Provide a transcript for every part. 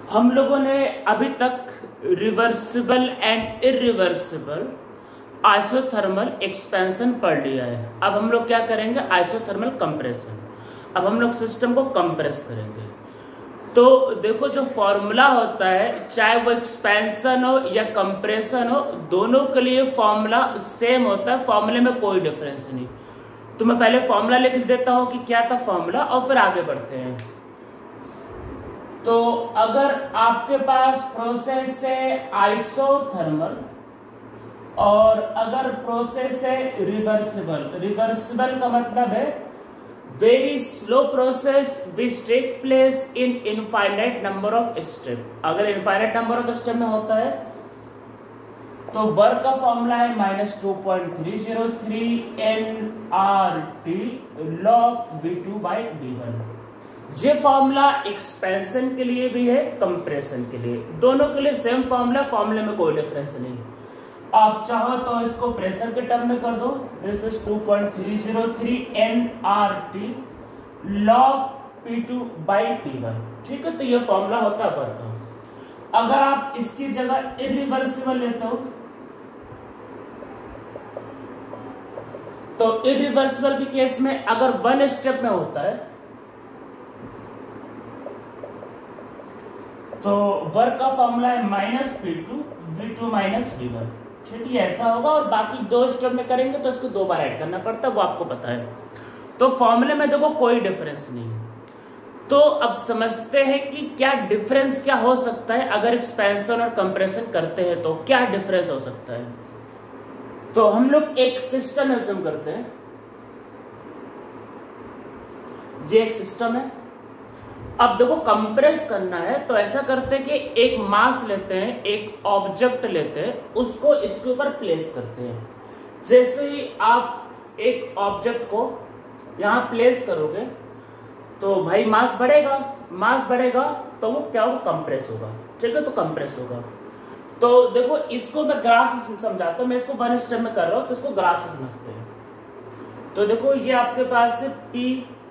हम लोगों ने अभी तक reversible and irreversible isothermal expansion पढ़ लिया है। अब हम लोग क्या करेंगे, आइसोथर्मल कंप्रेशन। अब हम लोग सिस्टम को कंप्रेस करेंगे। तो देखो, जो फॉर्मूला होता है, चाहे वो एक्सपेंशन हो या कंप्रेशन हो, दोनों के लिए फॉर्मूला सेम होता है। फॉर्मूले में कोई डिफरेंस नहीं। तो मैं पहले फॉर्मूला लिख देता हूं कि क्या था फॉर्मूला, और फिर आगे बढ़ते हैं। तो अगर आपके पास प्रोसेस है आइसोथर्मल और अगर प्रोसेस है रिवर्सिबल, रिवर्सिबल का मतलब है very slow process which take place in infinite number of step. अगर इनफाइनाइट नंबर ऑफ स्टेप में होता है तो वर्क का फॉर्मूला है -2.303 nRT log V2/V1। ये फॉर्मूला एक्सपेंशन के लिए भी है, कंप्रेशन के लिए, दोनों के लिए सेम फॉर्मूला। फॉर्मूले में कोई डिफरेंस नहीं। आप चाहो तो इसको प्रेशर के टर्म में कर दो। This is 2.303 nRT log P2/P1। ठीक है, तो ये फॉर्मूला होता है वर्क का। अगर आप इसकी जगह इरिवर्सिबल लेते हो तो इरिवर्सिबल के केस में अगर वन स्टेप में होता है तो वर्क का फॉर्मूला है -P2 V2-V1। ठीक है, ऐसा होगा। और बाकी दो स्टेप में करेंगे तो इसको 2 बार ऐड करना पड़ता है, वो आपको पता है। तो फॉर्मूले में देखो कोई डिफरेंस नहीं है। तो अब समझते हैं कि क्या डिफरेंस क्या हो सकता है अगर एक्सपेंशन और कंप्रेशन करते हैं, तो क्या डिफरेंस हो सकता है। तो हम लोग एक सिस्टम एज्यूम करते हैं, ये एक सिस्टम है। अब देखो, कंप्रेस करना है तो ऐसा करते हैं कि एक मास लेते हैं, एक ऑब्जेक्ट लेते हैं, उसको इसके ऊपर प्लेस करते हैं। जैसे ही आप एक ऑब्जेक्ट को यहां प्लेस करोगे तो भाई मास बढ़ेगा। मास बढ़ेगा तो वो क्या होगा, कंप्रेस होगा। ठीक है, तो कंप्रेस होगा। तो देखो, इसको मैं ग्राफ से समझाता हूं। मैं इसको वन स्टेप में कर रहा हूं तो इसको ग्राफ से समझते हैं। तो देखो, ये आपके पास है P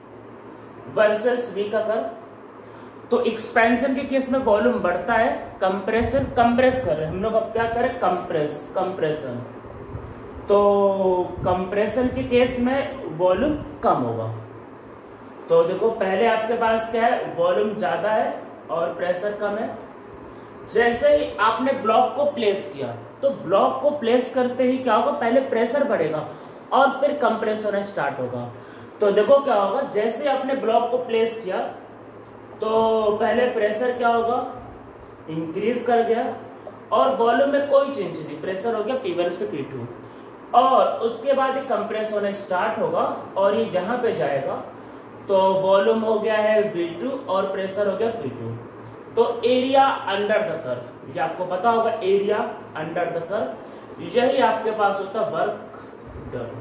वर्सेस V का कर्व। तो एक्सपेंशन के केस में वॉल्यूम बढ़ता है, कंप्रेशन कंप्रेस कर रहे हैं हम लोग। अब क्या करें, कंप्रेशन। तो कंप्रेशन के केस में वॉल्यूम कम होगा। तो देखो, पहले आपके पास क्या है, वॉल्यूम ज्यादा है और प्रेशर कम है। जैसे ही आपने ब्लॉक को प्लेस किया तो ब्लॉक को प्लेस करते ही क्या होगा, पहले प्रेशर बढ़ेगा और फिर कंप्रेस होना स्टार्ट होगा। तो देखो क्या होगा, जैसे आपने ब्लॉक को प्लेस किया तो पहले प्रेशर क्या होगा, इंक्रीज कर गया और वॉल्यूम में कोई चेंज नहीं, प्रेशर हो गया P1 से P2। और उसके बाद ये कंप्रेस होना स्टार्ट होगा और ये यहां पे जाएगा तो वॉल्यूम हो गया है V2 और प्रेशर हो गया P2। तो एरिया अंडर द कर्व, ये आपको पता होगा, एरिया अंडर द कर्व, यही आपके पास होता है वर्क डन।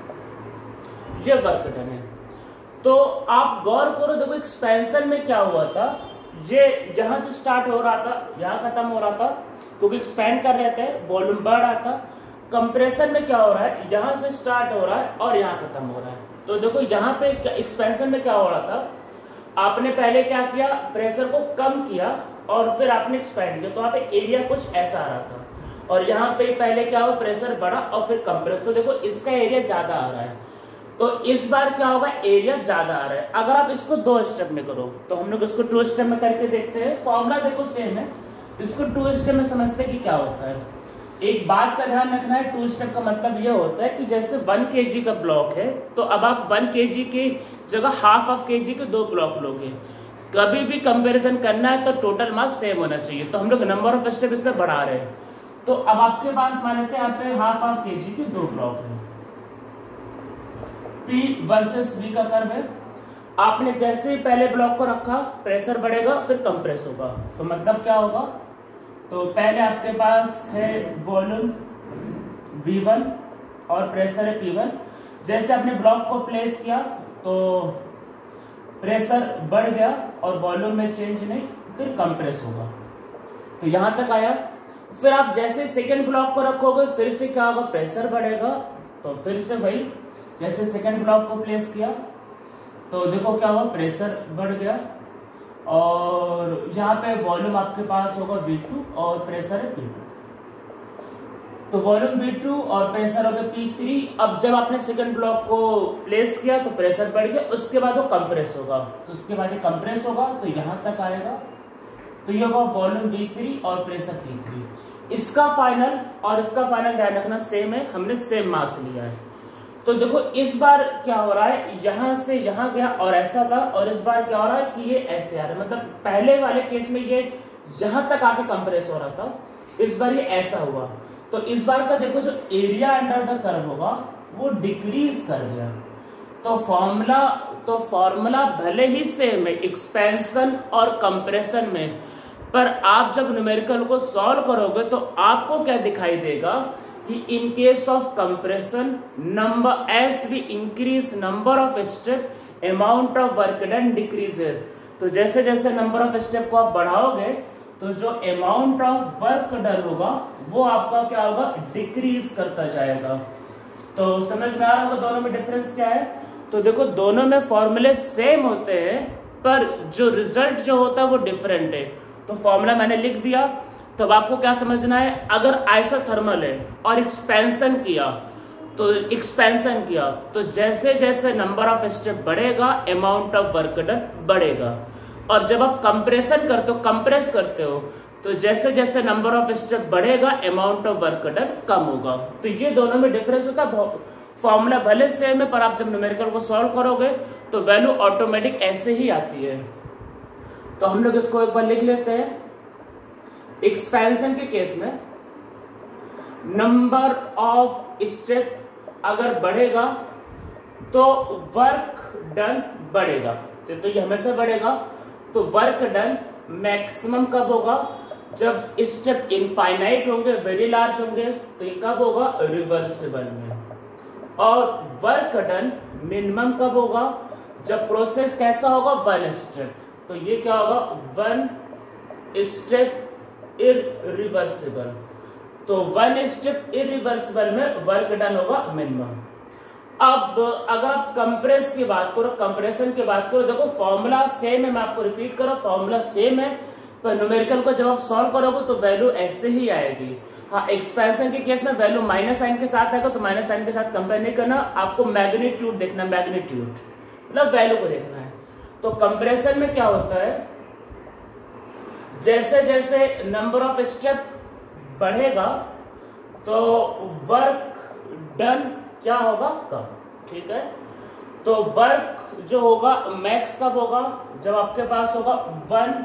ये वर्क डन है। तो आप गौर करो, देखो एक्सपेंशन में क्या हुआ था, ये यहां से स्टार्ट हो रहा था, यहां खत्म हो रहा था, क्योंकि एक्सपेंड कर रहे थे, वॉल्यूम बढ़ रहा था। कंप्रेशन में क्या हो रहा है, यहां से स्टार्ट हो रहा है और यहां खत्म हो रहा है। तो देखो, यहाँ पे एक्सपेंशन में क्या हो रहा था, आपने पहले क्या किया, प्रेशर को कम किया और फिर आपने एक्सपेंड किया, तो यहाँ पे एरिया कुछ ऐसा आ रहा था। और यहाँ पे पहले क्या हुआ, प्रेशर बढ़ा और फिर कंप्रेस। तो देखो, इसका एरिया ज्यादा आ रहा है। तो इस बार क्या होगा, एरिया ज्यादा आ रहा है। अगर आप इसको 2 स्टेप में करो तो हम लोग इसको 2 स्टेप में करके देखते हैं। फॉर्मूला देखो सेम है, इसको 2 स्टेप में समझते हैं कि क्या होता है। एक बात का ध्यान रखना है, 2 स्टेप का मतलब यह होता है कि जैसे 1 kg का ब्लॉक है तो अब आप 1 kg की जगह ½ kg के 2 ब्लॉक लोगे। कभी भी कंपैरिजन करना है तो टोटल मास सेम होना चाहिए। तो हम लोग नंबर ऑफ स्टेप इसमें बढ़ा रहे हैं। तो अब आपके पास मान लेते हैं यहाँ पे ½ kg के 2 ब्लॉक है। P वर्सेस V का कर्व है। आपने जैसे ही पहले ब्लॉक को रखा, प्रेशर बढ़ेगा फिर कंप्रेस होगा। तो मतलब क्या होगा, तो पहले आपके पास है वॉल्यूम V1 और प्रेशर है P1। जैसे आपने ब्लॉक को प्लेस किया तो प्रेशर बढ़ गया और वॉल्यूम में चेंज नहीं, फिर कंप्रेस होगा। तो यहां तक आया। फिर आप जैसे सेकंड ब्लॉक को रखोगे फिर से क्या होगा, प्रेशर बढ़ेगा। तो फिर से वही, जैसे सेकंड ब्लॉक को प्लेस किया तो देखो क्या हुआ, प्रेशर बढ़ गया और यहाँ पे वॉल्यूम आपके पास होगा V2 और प्रेशर है P2। तो वॉल्यूम V2 और प्रेशर होगा P3। अब जब आपने सेकंड ब्लॉक को प्लेस किया तो प्रेशर बढ़ गया, उसके बाद वो कंप्रेस होगा, तो उसके बाद ये कंप्रेस होगा तो यहाँ तक आएगा, तो ये होगा वॉल्यूम V3 और प्रेशर P3। इसका फाइनल और इसका फाइनल ध्यान रखना सेम है, हमने सेम मास लिया है। तो देखो इस बार क्या हो रहा है, यहां से यहां गया और ऐसा था, और इस बार क्या हो रहा है कि ये ऐसे आ रहा है, मतलब पहले वाले केस में ये यहां तक आके कंप्रेस हो रहा था, इस बार ये ऐसा हुआ। तो इस बार का देखो जो एरिया अंडर द कर्व होगा वो डिक्रीज कर गया। तो फॉर्मूला भले ही सेम है एक्सपेंशन और कंप्रेशन में, पर आप जब न्यूमेरिकल को सॉल्व करोगे तो आपको क्या दिखाई देगा कि in case of compression number as we increase number of step amount of work done decreases. तो जैसे जैसे नंबर ऑफ स्टेप को आप बढ़ाओगे तो जो अमाउंट ऑफ वर्क डन होगा वो आपका क्या होगा, डिक्रीज करता जाएगा। तो समझ में आ रहा होगा दोनों में डिफरेंस क्या है। तो देखो दोनों में फॉर्मूले सेम होते हैं पर जो रिजल्ट जो होता है वो डिफरेंट है। तो फॉर्मूला मैंने लिख दिया। तो अब आपको क्या समझना है, अगर आइसोथर्मल है और एक्सपेंशन किया तो जैसे जैसे नंबर ऑफ स्टेप बढ़ेगा अमाउंट ऑफ वर्क डन बढ़ेगा, और जब आप कंप्रेस करते हो तो जैसे जैसे नंबर ऑफ स्टेप बढ़ेगा अमाउंट ऑफ वर्क डन कम होगा। तो ये दोनों में डिफरेंस होता है। फॉर्मूला भले सेम है पर आप जब न्यूमेरिकल को सॉल्व करोगे तो वैल्यू ऑटोमेटिक ऐसे ही आती है। तो हम लोग इसको एक बार लिख लेते हैं। एक्सपेंशन के केस में नंबर ऑफ स्टेप अगर बढ़ेगा तो वर्क डन बढ़ेगा, तो ये हमेशा बढ़ेगा। तो वर्क डन मैक्सिमम कब होगा, जब स्टेप इनफाइनाइट होंगे, वेरी लार्ज होंगे, तो ये कब होगा, रिवर्सिबल में। और वर्क डन मिनिमम कब होगा, जब प्रोसेस कैसा होगा, वन स्टेप। तो ये क्या होगा, वन स्टेप इरिवर्सिबल। तो वन स्टेप इरिवर्सिबल में वर्क डन होगा मिनिमम। अब अगर आप कंप्रेस की बात करो, कंप्रेशन की बात करो, देखो फॉर्मूला सेम है, मैं आपको रिपीट करो, फॉर्मूला सेम है, पर न्यूमेरिकल को जब आप सॉल्व करोगे तो वैल्यू ऐसे ही आएगी। हाँ, एक्सपेंशन के केस में वैल्यू माइनस साइन के साथ आएगा, तो माइनस साइन के साथ कंपेयर नहीं करना, आपको मैग्नीट्यूड देखना, मैग्नीट्यूड मतलब वैल्यू को देखना है। तो कंप्रेशन में क्या होता है, जैसे जैसे नंबर ऑफ स्टेप बढ़ेगा तो वर्क डन क्या होगा, कम। ठीक है, तो वर्क जो होगा मैक्स कब होगा, जब आपके पास होगा वन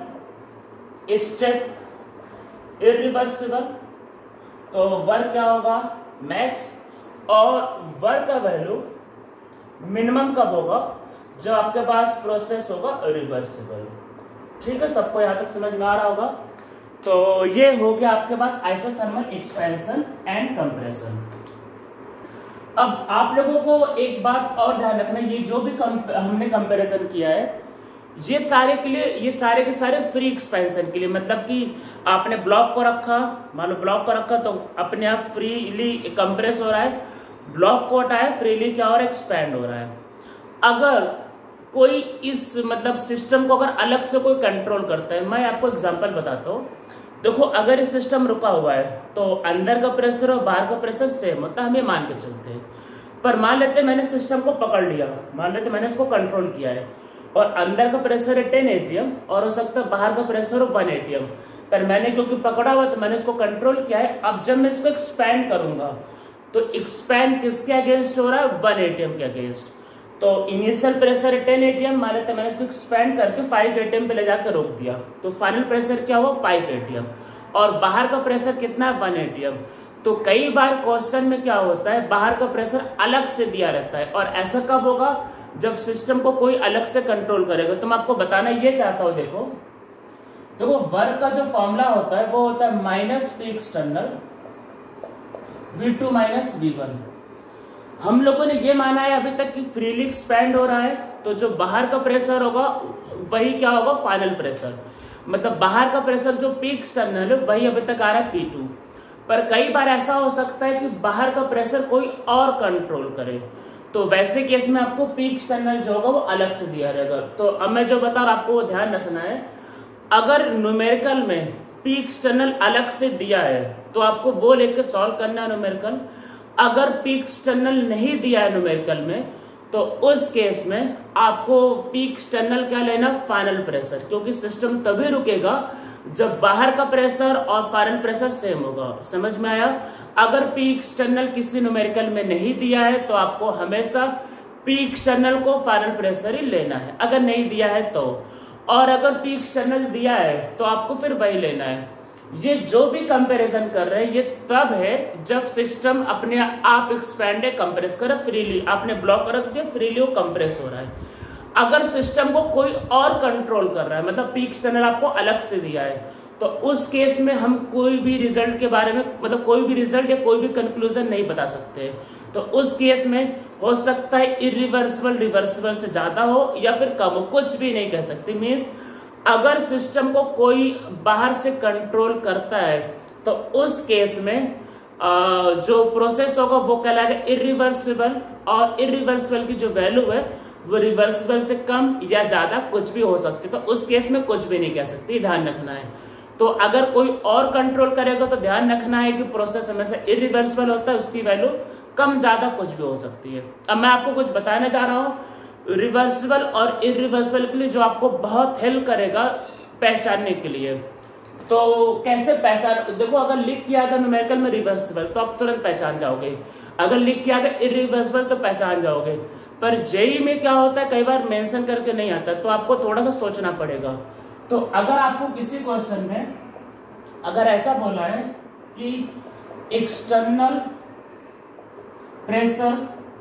स्टेप इरिवर्सिबल। तो वर्क क्या होगा, मैक्स। और वर्क का वैल्यू मिनिमम कब होगा, जब आपके पास प्रोसेस होगा रिवर्सिबल। ठीक है, सबको यहां तक समझ में आ रहा होगा। तो ये हो गया आपके पास आइसोथर्मल एक्सपेंशन एंड कंप्रेशन। अब आप लोगों को एक बात और ध्यान रखना, ये जो भी हमने कंपैरिजन किया है ये सारे के लिए, ये सारे के सारे फ्री एक्सपेंशन के लिए, मतलब कि आपने ब्लॉक को रखा, मान लो ब्लॉक को रखा तो अपने आप फ्रीली कंप्रेस हो रहा है, ब्लॉक को हटाया फ्रीली क्या हो रहा है, एक्सपैंड हो रहा है। अगर कोई इस मतलब सिस्टम को अगर अलग से कोई कंट्रोल करता है, मैं आपको एग्जांपल बताता हूँ। देखो अगर ये सिस्टम रुका हुआ है तो अंदर का प्रेशर और बाहर का प्रेशर सेम होता है, हम ये मान के चलते हैं। पर मान लेते मैंने सिस्टम को पकड़ लिया, मान लेते मैंने इसको कंट्रोल किया है और अंदर का प्रेशर है 10 atm और हो सकता है बाहर का प्रेशर हो 1 atm, पर मैंने क्योंकि पकड़ा हुआ तो मैंने इसको कंट्रोल किया है। अब जब मैं इसको एक्सपैंड करूंगा तो एक्सपैंड किसके अगेंस्ट हो रहा है, 1 atm के अगेंस्ट। तो इनिशियल प्रेशर 10 atm, मान लेते मैंने इसको एक्सपैंड करके 5 atm पे ले जाकर रोक दिया, तो फाइनल प्रेशर क्या हुआ, 5 atm। और बाहर का प्रेशर कितना है, 1 atm। तो कई बार क्वेश्चन में क्या होता है, बाहर का प्रेशर अलग से दिया रहता है, और ऐसा कब होगा, जब सिस्टम को कोई अलग से कंट्रोल करेगा। तो मैं आपको बताना ये चाहता हूं, देखो वर्क का जो फॉर्मूला होता है वो होता है minus P external V2 minus V1। हम लोगों ने ये माना है अभी तक कि फ्रीली एक्सपैंड हो रहा है, तो जो बाहर का प्रेशर होगा वही क्या होगा, फाइनल प्रेशर। मतलब बाहर का प्रेशर जो पी एक्सटर्नल है वही अभी तक आ रहा है P2। पर कई बार ऐसा हो सकता है कि बाहर का प्रेशर कोई और कंट्रोल करे, तो वैसे केस में आपको पी एक्सटर्नल जो होगा वो अलग से दिया रहेगा। तो अब मैं जो बता रहा हूं आपको वो ध्यान रखना है। अगर न्यूमेरिकल में पी एक्सटर्नल अलग से दिया है तो आपको वो लेकर सॉल्व करना है न्यूमेरिकल। अगर पी एक्सटर्नल नहीं दिया है न्यूमेरिकल में तो उस केस में आपको पी एक्सटर्नल क्या लेना, फाइनल प्रेशर, क्योंकि सिस्टम तभी रुकेगा जब बाहर का प्रेशर और फाइनल प्रेशर सेम होगा। समझ में आया? अगर पी एक्सटर्नल किसी न्यूमेरिकल में नहीं दिया है तो आपको हमेशा पी एक्सटर्नल को फाइनल प्रेशर ही लेना है, अगर नहीं दिया है तो। और अगर पी एक्सटर्नल दिया है तो आपको फिर वही लेना है। ये जो भी कंपैरिजन कर रहे हैं ये तब है जब सिस्टम अपने आप एक्सपैंड कंप्रेस करे फ्रीली, आपने ब्लॉक रख दिया फ्रीली वो कंप्रेस हो रहा है। अगर सिस्टम को कोई और कंट्रोल कर रहा है, मतलब पी एक्सटर्नल आपको अलग से दिया है, तो उस केस में हम कोई भी रिजल्ट के बारे में, मतलब कोई भी रिजल्ट या कोई भी कंक्लूजन नहीं बता सकते। तो उस केस में हो सकता है इरिवर्सिबल रिवर्सिबल से ज्यादा हो या फिर कम हो, कुछ भी नहीं कह सकते। मीन्स अगर सिस्टम को कोई बाहर से कंट्रोल करता है तो उस केस में जो प्रोसेस होगा वो कहलाएगा इरिवर्सिबल, और इरिवर्सिबल की जो वैल्यू है वो रिवर्सिबल से कम या ज्यादा कुछ भी हो सकती है। तो उस केस में कुछ भी नहीं कह सकती, ध्यान रखना है। तो अगर कोई और कंट्रोल करेगा तो ध्यान रखना है कि प्रोसेस हमेशा इरिवर्सिबल होता है, उसकी वैल्यू कम ज्यादा कुछ भी हो सकती है। अब मैं आपको कुछ बताने जा रहा हूँ रिवर्सिबल और इरिवर्सिबल के लिए, जो आपको बहुत हेल्प करेगा पहचानने के लिए। तो कैसे पहचान, देखो अगर लिख किया गया न्यूमेरिकल में रिवर्सिबल तो आप तुरंत पहचान जाओगे, अगर लिख किया गया इरिवर्सिबल तो पहचान जाओगे। पर जेई में क्या होता है, कई बार मेंशन करके नहीं आता, तो आपको थोड़ा सा सोचना पड़ेगा। तो अगर आपको किसी क्वेश्चन में अगर ऐसा बोला है कि एक्सटर्नल प्रेशर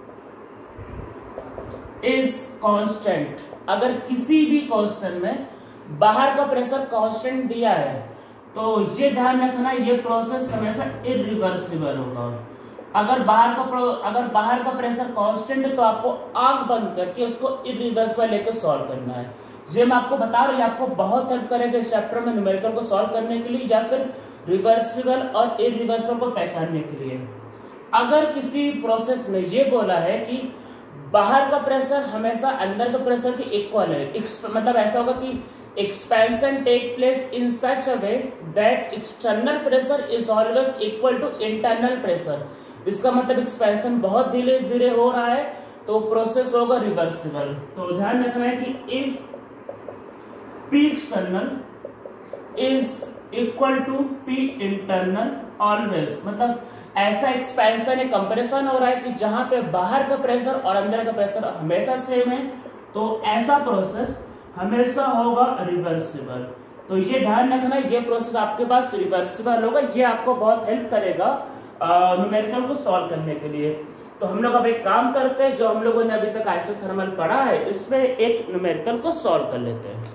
इज कांस्टेंट, अगर किसी भी क्वेश्चन में बाहर का प्रेशर कांस्टेंट दिया है तो ये ध्यान रखना ये प्रोसेस हमेशा इरिवर्सिबल होगा। अगर बाहर का प्रेशर कांस्टेंट है तो आपको आंख बंद करके उसको इरिवर्सिबल लेकर सॉल्व करना है। ये मैं आपको बता रहा हूँ, ये आपको बहुत हेल्प करेगा इस चैप्टर में न्यूमेरिकल को सॉल्व करने के लिए या फिर रिवर्सिबल और इरिवर्सिबल को पहचानने के लिए। अगर किसी प्रोसेस में ये बोला है कि बाहर का प्रेशर हमेशा अंदर के प्रेशर के इक्वल है, मतलब ऐसा होगा कि expansion take place in such a way that external pressure is always equal to internal pressure, इसका मतलब एक्सपेंशन बहुत धीरे धीरे हो रहा है तो प्रोसेस होगा रिवर्सिबल। तो ध्यान रखना है कि if P external is equal to P internal always, मतलब ऐसा एक्सपेंशन या कंप्रेशन हो रहा है कि जहां पे बाहर का प्रेशर और अंदर का प्रेशर हमेशा सेम है, तो ऐसा प्रोसेस हमेशा होगा रिवर्सिबल। तो ये ध्यान रखना ये प्रोसेस आपके पास रिवर्सिबल होगा, ये आपको बहुत हेल्प करेगा न्यूमेरिकल को सॉल्व करने के लिए। तो हम लोग अब एक काम करते हैं, जो हम लोगों ने अभी तक आइसोथर्मल पढ़ा है इसमें एक न्यूमेरिकल को सॉल्व कर लेते हैं।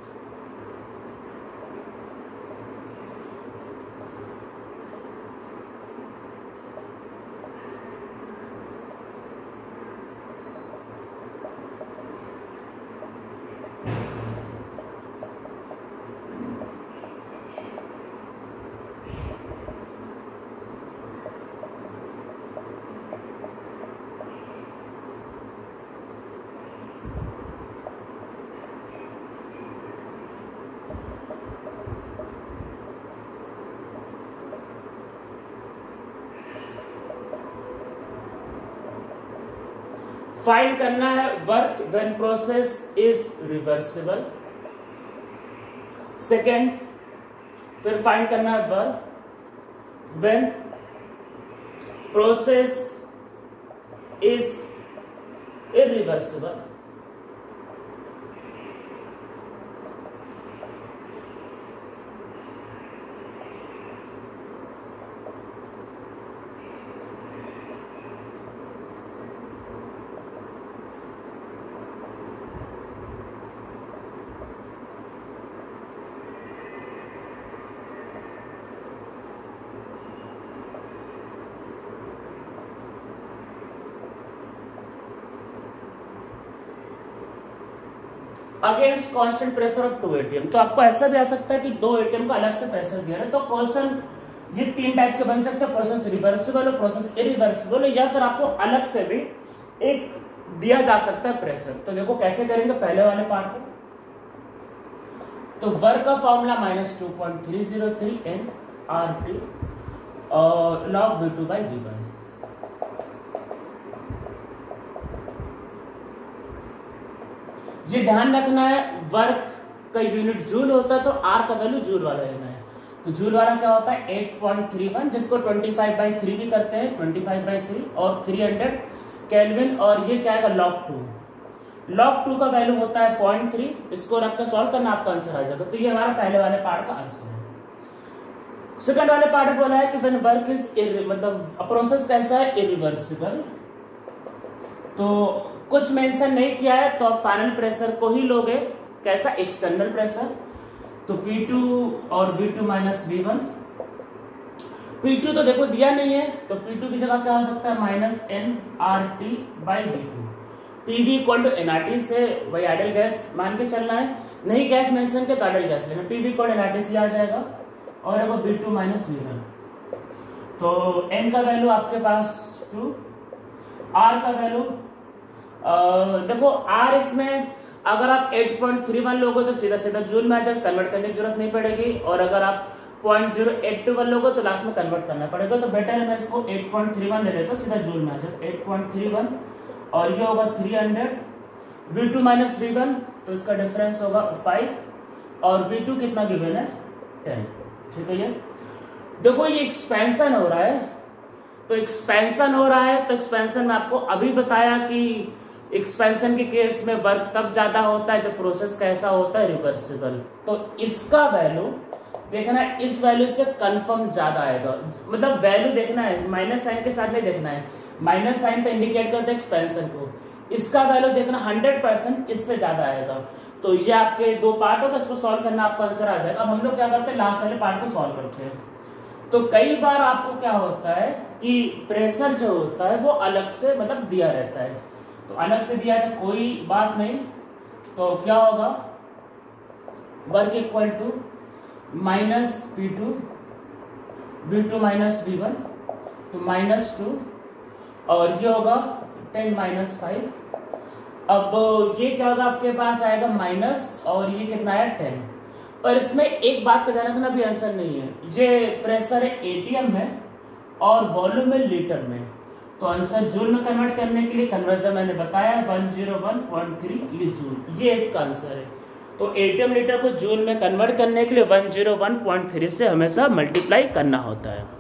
फाइंड करना है work when process is reversible. Second, फिर फाइंड करना है work when process is irreversible. Against constant pressure of 2 ATM। तो आपको ऐसा भी आ सकता है कि 2 ATM को अलग से प्रेशर दिया है, तो क्वेश्चन ये 3 टाइप के बन सकते हैं, प्रोसेस रिवर्सिबल हो, प्रोसेस इरिवर्सिबल हो, या फिर आपको अलग से भी एक दिया जा सकता है प्रेशर। तो देखो कैसे करेंगे पहले वाले पार्ट को। तो वर्क का फॉर्मूला -2.303 n RT और log V2/V1। ये ध्यान रखना है वर्क का यूनिट जूल होता है तो R का वैल्यू जूल वाला लेना है। तो जूल वाला क्या होता है 8.31, जिसको 25/3 भी करते हैं, 25/3 और 300 केल्विन। और ये क्या है log 2 का वैल्यू होता है 0.3। इसको रख कर सॉल्व करना आपका आंसर आ जाएगा। तो ये हमारा पहले वाले पार्ट का आंसर है। सेकंड वाले पार्ट बोला है कि व्हेन वर्क इज मतलब प्रोसेस कैसा है इरिवर्सिबल। तो कुछ मेंशन नहीं किया है तो आप फाइनल प्रेशर को ही लोगे कैसा एक्सटर्नल प्रेशर। तो P2 और V2 - V1। P2 तो देखो दिया नहीं है तो P2 की जगह क्या हो सकता है -nRT/V2। PV = nRT से वही आइडियल गैस मान के चलना है, नहीं गैस मेंशन के तो आइडियल गैस लेना। PV = nRT से आ जाएगा और देखो V2 - V1। तो n का वैल्यू आपके पास 2, R का वैल्यू देखो R इसमें अगर आप 8.31 लोगे तो सीधा सीधा जूल में आ जाएगा, कन्वर्ट करने की जरूरत नहीं पड़ेगी। और अगर आप 0.0821 लोगे तो लास्ट में कन्वर्ट करना पड़ेगा। तो बेटर है मैं इसको 8.31 ले लेता हूँ, सीधा जूल में आ जाएगा 8.31 और ये होगा 300 V2 - V1। तो इसका डिफरेंस होगा 5 और V2 कितना गिवन है 10। ठीक है। ये देखो ये एक्सपेंशन हो रहा है। तो एक्सपेंशन हो रहा है तो एक्सपेंशन में आपको अभी बताया कि एक्सपेंशन के केस में वर्क तब ज्यादा होता है जब प्रोसेस कैसा होता है रिवर्सिबल। तो इसका वैल्यू देखना है, इस वैल्यू से कंफर्म ज्यादा आएगा। मतलब वैल्यू देखना है, माइनस साइन के साथ नहीं देखना है। माइनस साइन तो इंडिकेट करता है एक्सपेंशन को। इसका वैल्यू देखना 100% इससे ज्यादा आएगा। तो ये आपके दो पार्ट होगा, इसको सॉल्व करना आपका आंसर आ जाएगा। अब हम लोग क्या करते हैं लास्ट वाले पार्ट को सॉल्व करते हैं। तो कई बार आपको क्या होता है कि प्रेशर जो होता है वो अलग से मतलब दिया रहता है। तो अलग से दिया है तो कोई बात नहीं। तो क्या होगा work equal to -P2 V2 - V1 तो -2 और ये होगा 10 - 5। अब ये क्या होगा आपके पास आएगा माइनस और ये कितना है 10। और इसमें एक बात का ध्यान रखना भी आंसर नहीं है, ये प्रेशर है एटीएम में और वॉल्यूम है लीटर में। तो आंसर जूल में कन्वर्ट करने के लिए कन्वर्जन मैंने बताया 101.3 ये जूल, ये इसका आंसर है। तो एटीएम लीटर को जूल में कन्वर्ट करने के लिए 101.3 से हमेशा मल्टीप्लाई करना होता है।